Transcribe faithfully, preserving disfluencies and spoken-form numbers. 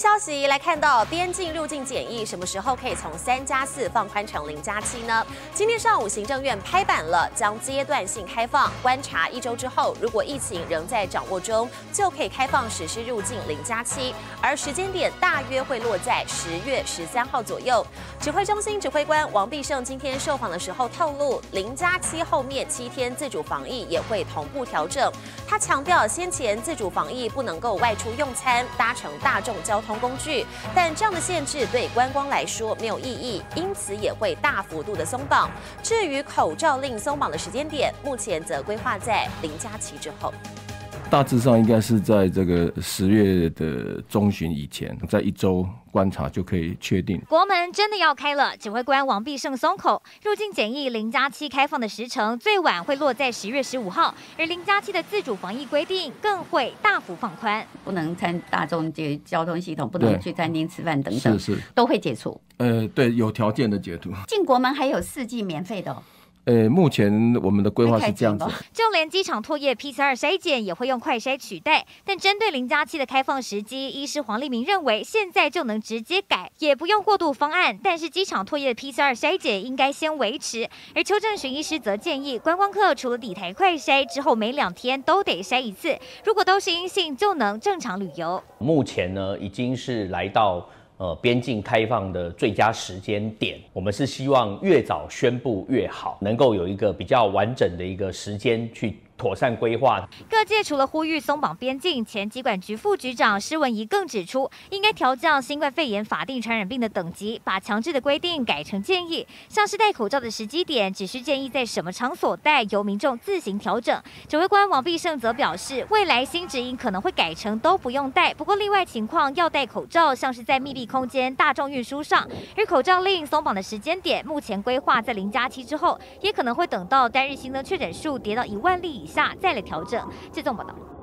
消息来看到，边境入境检疫什么时候可以从三加四放宽成零加七呢？今天上午行政院拍板了，将阶段性开放，观察一周之后，如果疫情仍在掌握中，就可以开放实施入境零加七，而时间点大约会落在十月十三号左右。指挥中心指挥官王必胜今天受访的时候透露，零加七后面七天自主防疫也会同步调整。他强调，先前自主防疫不能够外出用餐、搭乘大众交通工具，但这样的限制对观光来说没有意义，因此也会大幅度的松绑。至于口罩令松绑的时间点，目前则规划在零加七之后。 大致上应该是在这个十月的中旬以前，在一周观察就可以确定。 国门真的要开了，指挥官王必胜松口，入境检疫零加七开放的时程最晚会落在十月十五号，而零加七的自主防疫规定更会大幅放宽， 不能参大众交通系统，不能去餐厅吃饭等等， 是是都会解除。 呃，对，有条件的解除。 进国门还有四季免费的哦。 呃，目前我们的规划是这样子， 就连机场唾液 P C R 筛检也会用快筛取代。但针对零加七的开放时机，医师黄立明认为现在就能直接改，也不用过渡方案。但是机场唾液 P C R 筛检应该先维持。而邱正巡医师则建议，观光客除了抵台快筛之后，每两天都得筛一次，如果都是阴性，就能正常旅游。 目前呢，已经是来到。呃，边境开放的最佳时间点，我们是希望越早宣布越好，能够有一个比较完整的一个时间去妥善规划。 各界除了呼吁松绑边境，前疾管局副局长施文仪更指出，应该调降新冠肺炎法定传染病的等级，把强制的规定改成建议。像是戴口罩的时机点，只是建议在什么场所戴，由民众自行调整。指挥官王必胜则表示，未来新指引可能会改成都不用戴，不过例外情况要戴口罩，像是在密闭空间、大众运输上。而口罩令松绑的时间点，目前规划在零加七之后，也可能会等到单日新增确诊数跌到一万例以下再来调整。这种报道。